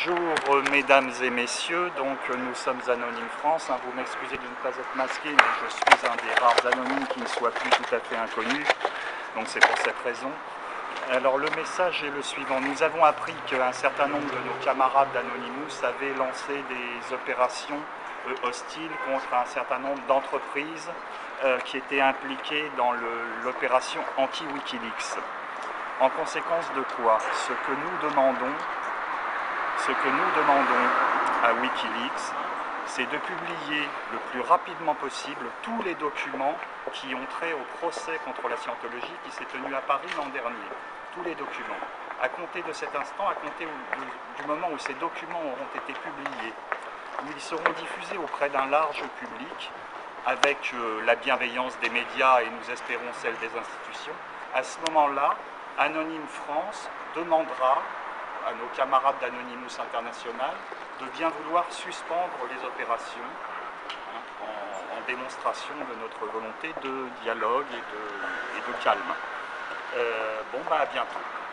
Bonjour mesdames et messieurs, donc nous sommes Anonyme France, vous m'excusez de ne pas être masqué, mais je suis un des rares anonymes qui ne soit plus tout à fait inconnu, donc c'est pour cette raison. Alors le message est le suivant, nous avons appris qu'un certain nombre de nos camarades d'Anonymous avaient lancé des opérations hostiles contre un certain nombre d'entreprises qui étaient impliquées dans l'opération anti-Wikileaks. En conséquence de quoi, ce que nous demandons à Wikileaks, c'est de publier le plus rapidement possible tous les documents qui ont trait au procès contre la scientologie qui s'est tenu à Paris l'an dernier. Tous les documents. À compter de cet instant, à compter du moment où ces documents auront été publiés, où ils seront diffusés auprès d'un large public, avec la bienveillance des médias et nous espérons celle des institutions, à ce moment-là, Anonyme France demandera à nos camarades d'Anonymous International de bien vouloir suspendre les opérations en démonstration de notre volonté de dialogue et de calme. À bientôt.